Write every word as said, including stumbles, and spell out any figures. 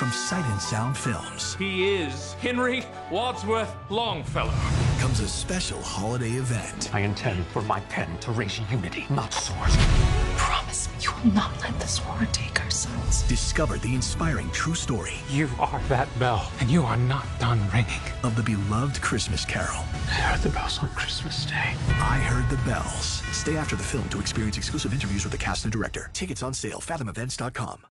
from Sight and Sound Films He is Henry Wadsworth Longfellow. comes a special holiday event. I intend for my pen to raise unity, not swords. Promise me you will not let this war take our sons. Discover the inspiring true story You are that bell, and you are not done ringing. of the beloved Christmas Carol. I heard the bells on Christmas Day. I Heard the Bells. Stay after the film to experience exclusive interviews with the cast and director. Tickets on sale, fathom events dot com.